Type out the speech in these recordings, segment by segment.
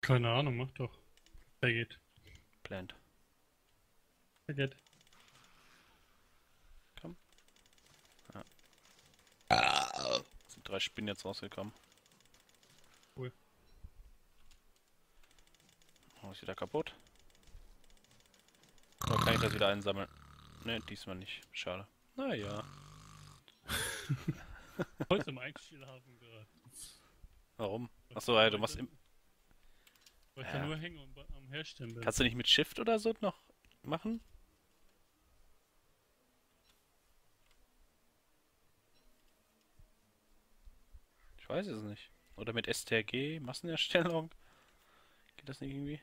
Keine Ahnung, mach doch. Wer geht? Plant. Wer geht? Komm. Ja. Sind 3 Spinnen jetzt rausgekommen. Cool. Oh, ist wieder kaputt. Oder kann ich das wieder einsammeln? Ne, diesmal nicht. Schade. Naja. Heute im Einstielhafen gerade. Warum? Achso, ja, du machst im. Weil ich Ja. da nur hängen und am Herstellen bin. Kannst du nicht mit Shift oder so noch machen? Ich weiß es nicht. Oder mit STRG, Massenerstellung? Geht das nicht irgendwie?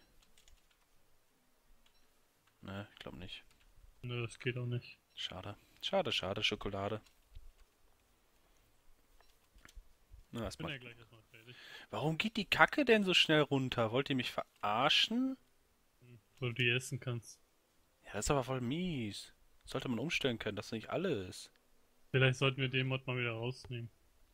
Ne, ich glaube nicht. Nö, das geht auch nicht. Schade. Schade, schade, Schokolade. Na, Ich bin erstmal. ja gleich erstmal fertig. Warum geht die Kacke denn so schnell runter? Wollt ihr mich verarschen? Weil du die essen kannst. Ja, das ist aber voll mies. Sollte man umstellen können, dass nicht alles. Vielleicht sollten wir den Mod mal wieder rausnehmen.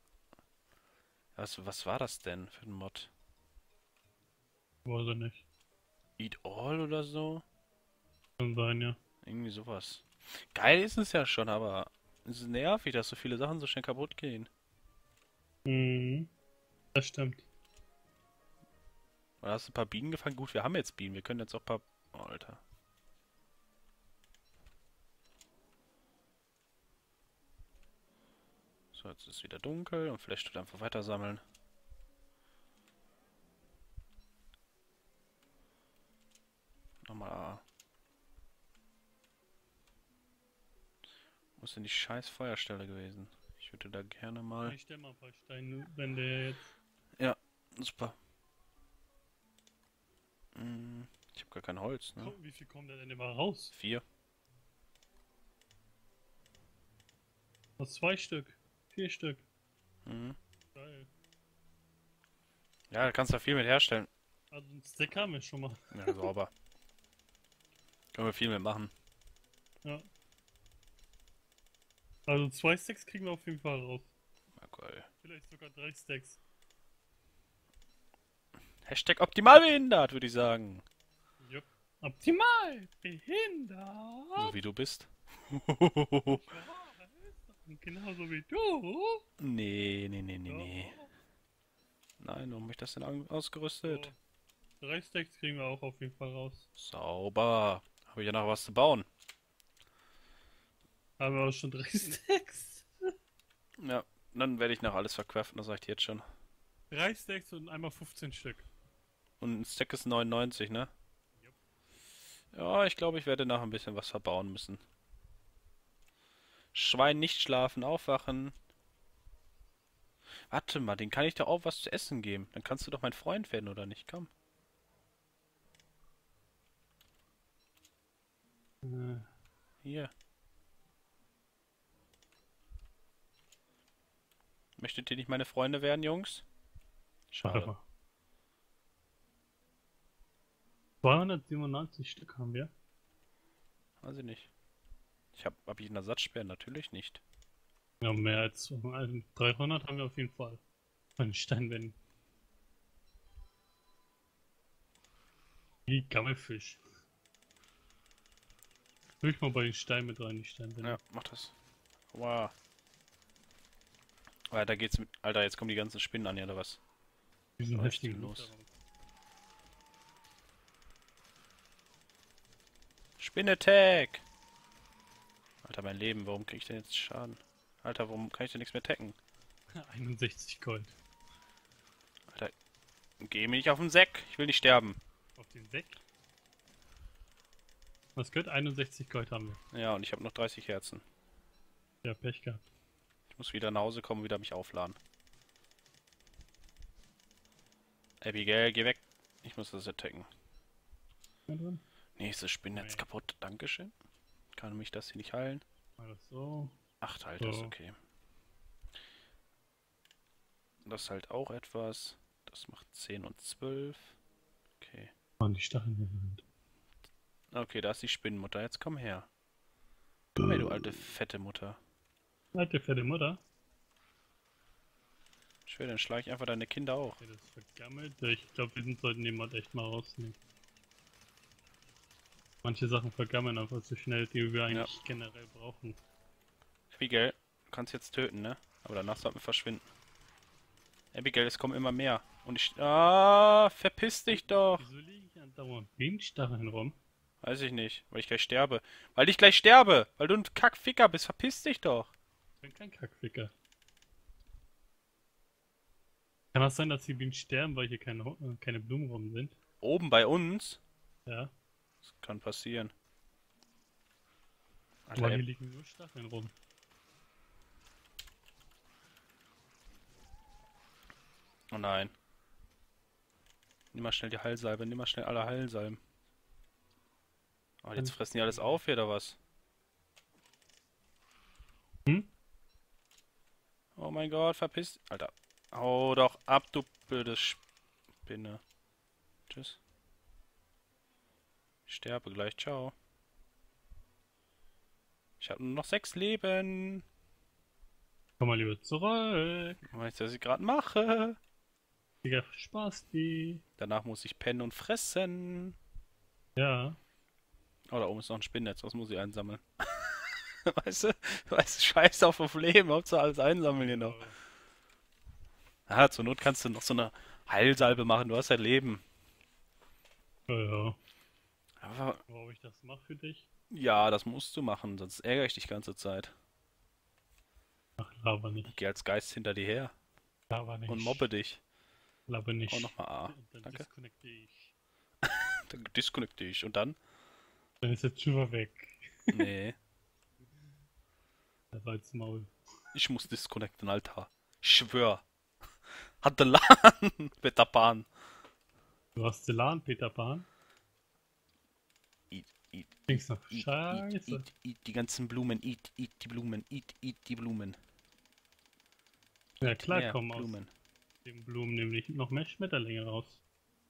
Was war das denn für ein Mod? Weiß ich nicht. Eat All oder so? Kann sein, ja. Irgendwie sowas. Geil ist es ja schon, aber es ist nervig, dass so viele Sachen so schnell kaputt gehen. Mhm. Das stimmt. Oder hast du ein paar Bienen gefangen? Gut, wir haben jetzt Bienen. Wir können jetzt auch ein paar... Oh, Alter. So, jetzt ist es wieder dunkel und vielleicht tut einfach weiter sammeln. Nochmal A. Wo ist denn die scheiß Feuerstelle gewesen? Ich würde da gerne mal... Ich stell mal ein paar Steinwände jetzt. Ja, super. Ich habe gar kein Holz, ne? Wie viel kommt da denn immer raus? 4. Aus 2 Stück. 4 Stück. Mhm. Geil. Ja, da kannst du viel mit herstellen. Also ein Stack haben wir schon mal. Ja, sauber. Können wir viel mit machen. Ja. Also 2 Stacks kriegen wir auf jeden Fall raus. Ja, geil. Vielleicht sogar 3 Stacks. Hashtag optimal behindert, würde ich sagen. Jupp. Optimal behindert. So wie du bist. Genauso wie du. Nee. Nein, warum hab ich das denn ausgerüstet? So. 3 Stacks kriegen wir auch auf jeden Fall raus. Sauber. Habe ich ja noch was zu bauen. Haben wir auch schon 3 Stacks? Ja, dann werde ich noch alles verkraften, das sag ich dir jetzt schon. 3 Stacks und einmal 15 Stück. Und ein Stack ist 99, ne? Jupp. Ja, ich glaube, ich werde noch ein bisschen was verbauen müssen. Schwein nicht schlafen, aufwachen. Warte mal, den kann ich doch auch was zu essen geben. Dann kannst du doch mein Freund werden, oder nicht? Komm. Hier. Möchtet ihr nicht meine Freunde werden, Jungs? Warte Schade. mal. 297 Stück haben wir. Weiß ich nicht. Hab ich einen Ersatzsperr? Natürlich nicht. Ja, mehr als 300 haben wir auf jeden Fall. An Steinwänden. Wie Gammelfisch. Füll ich mal bei den Steinen mit rein, die Steinwände. Ja, mach das. Wow. Weiter geht's mit. Alter, jetzt kommen die ganzen Spinnen an, ja, oder was? Diesen Was ist heftigen denn Luft los? daraus. Spinne-Tag! Alter, mein Leben, warum krieg ich denn jetzt Schaden? Alter, warum kann ich denn nichts mehr tacken? 61 Gold. Alter, geh mir nicht auf den Sack. Ich will nicht sterben. Auf den Sack? Was gehört? 61 Gold haben wir. Ja, und ich habe noch 30 Herzen. Ja, Pech gehabt. Ich muss wieder nach Hause kommen und wieder mich aufladen. Abigail, geh weg. Ich muss das attacken. Ja, drin. Nächstes Spinnnetz Nee. kaputt. Dankeschön. Kann mich das hier nicht heilen? Alles so. 8 halt, ist So. okay. Das halt auch etwas. Das macht 10 und 12. Okay. Waren die Stacheln hier drin? Okay, da ist die Spinnenmutter. Jetzt komm her. Komm her, du alte, fette Mutter. Alte fette Mutter. Schön, dann schlage ich einfach deine Kinder auch. Ja, das ist vergammelt. Ich glaube, sollten den Mod echt mal rausnehmen. Manche Sachen vergammeln einfach zu schnell, die wir eigentlich generell brauchen. Abigail, du kannst jetzt töten, ne? Aber danach sollten wir verschwinden. Abigail, es kommen immer mehr. Und ich... Ah, verpiss dich doch! Wieso liege ich andauernd Bienenstacheln rum? Weiß ich nicht, weil ich gleich sterbe. Weil ich gleich sterbe! Weil du ein Kackficker bist, verpiss dich doch! Ich bin kein Kackficker. Kann das sein, dass die Bienen sterben, weil hier keine Blumen rum sind? Oben bei uns? Ja. Das kann passieren. Aber Alter, hier liegen nur Stacheln rum. oh nein. Nimm mal schnell die Heilsalbe, nimm mal schnell alle Heilsalben. Oh, jetzt fressen die alles auf hier, oder was? Hm? Oh mein Gott, verpiss... Alter. Hau doch ab, du blöde Spinne. Tschüss. Ich sterbe gleich, ciao. Ich habe nur noch 6 Leben. Komm mal lieber zurück. Weißt du, was ich gerade mache? Digga, Spaß, die. Danach muss ich pennen und fressen. Ja. Oh, da oben ist noch ein Spinnnetz, was muss ich einsammeln? Weißt du, scheiß auf Leben, Hauptsache alles einsammeln hier noch. Ah, zur Not kannst du noch so eine Heilsalbe machen, du hast ja Leben. Ja. Aber Warum ich das mache für dich? ja, das musst du machen, sonst ärgere ich dich die ganze Zeit. Ach, laber nicht. Geh als Geist hinter dir her Laber nicht. und mobbe dich. Laber nicht. Oh, nochmal A. Dann Danke. disconnecte ich. Dann disconnecte ich. Und dann? Dann ist der Zuber weg. Nee. Das war jetzt Maul. Ich muss disconnecten, Alter. Ich schwör. Hatte LAN. Peter Pan. Du hast Celan, Peter Pan. Eat, eat, Klingt noch eat, scheiße. eat die ganzen Blumen. Eat die Blumen. Eat die Blumen. Ja klar, Mehr kommen aus Blumen. den Blumen nämlich noch mehr Schmetterlinge raus.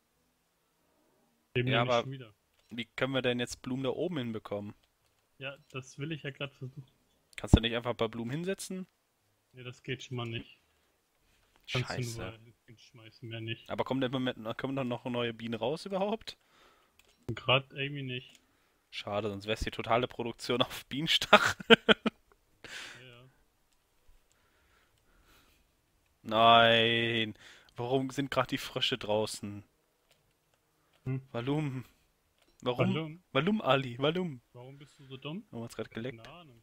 Leben Ja, nämlich aber schon wieder. wie können wir denn jetzt Blumen da oben hinbekommen? Ja, das will ich ja gerade versuchen. Kannst du nicht einfach ein paar Blumen hinsetzen? Ja, das geht schon mal nicht. Kannst du Scheiße. nur hinschmeißen, mehr nicht. Aber kommen dann noch neue Bienen raus überhaupt? Gerade irgendwie nicht. Schade, sonst wäre es die totale Produktion auf Bienenstachel. Ja. Nein. Warum sind gerade die Frösche draußen? Hm. Warum? Warum? Warum, Ali? Warum? Warum bist du so dumm? Warum hat's gerade geleckt? Keine Ahnung.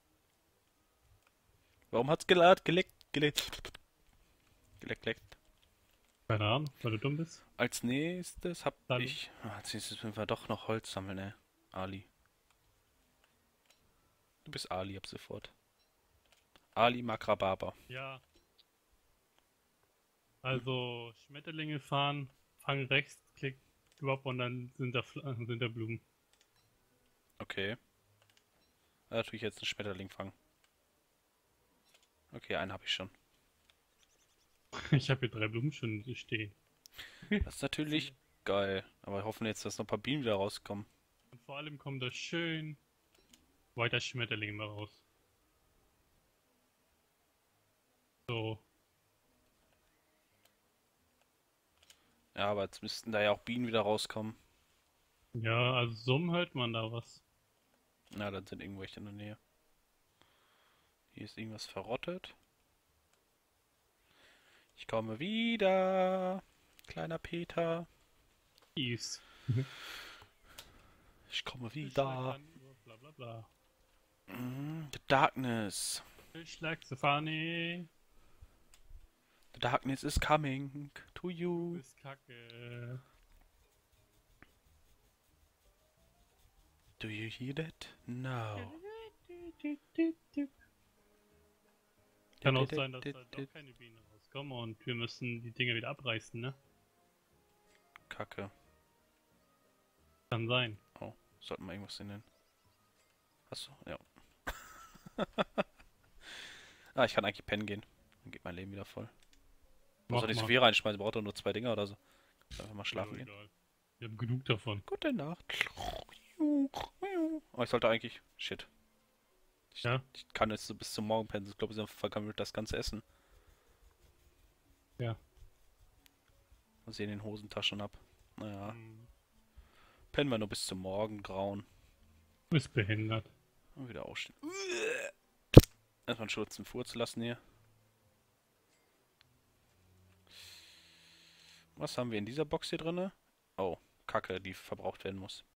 Warum hat's geleckt? Geleckt. Keine Ahnung, weil du dumm bist. Als nächstes hab Dann- ich... Als nächstes müssen wir doch noch Holz sammeln, ne? Ali. Du bist Ali ab sofort. Ali Makrababa. Ja. Also, Schmetterlinge fahren, fang rechts, klick drop und dann sind da Blumen. Okay. Da tue ich jetzt einen Schmetterling fangen. Okay, einen habe ich schon. Ich habe hier 3 Blumen schon stehen. Das ist natürlich geil. Aber wir hoffen jetzt, dass noch ein paar Bienen wieder rauskommen. Und vor allem kommt da schön weiter Schmetterlinge mal raus. So. Ja, aber jetzt müssten da ja auch Bienen wieder rauskommen. Ja, also Summen hört man da was. Na, dann sind irgendwo welche in der Nähe. Hier ist irgendwas verrottet. Ich komme wieder. Kleiner Peter. Peace. Ich komme Fish like wieder. honey, bla bla bla. The darkness. Fish like so funny. The darkness is coming to Du you. bist kacke. Do you hear that? No. Kann auch sein, dass da doch keine Bienen rauskommen und wir müssen die Dinger wieder abreißen, ne? Kacke. Kann sein. Oh, sollten wir irgendwas nennen. Achso, ja. Ah, ich kann eigentlich pennen gehen. Dann geht mein Leben wieder voll. Muss doch nicht so viel reinschmeißen, braucht doch nur 2 Dinger oder so. Einfach mal schlafen gehen. Egal. Wir haben genug davon. Gute Nacht. Oh, ich sollte eigentlich... Shit. Ja? Ich kann jetzt so bis zum Morgen pennen. Ich glaube, sie vergammelt das ganze Essen. Ja. Mal sehen den Hosentaschen ab. Naja, Hm. pennen wir nur bis zum Morgengrauen. Du bist behindert. Und wieder aufstehen. Erstmal einen Schurzen vorzulassen hier. Was haben wir in dieser Box hier drinne? Oh, Kacke, die verbraucht werden muss.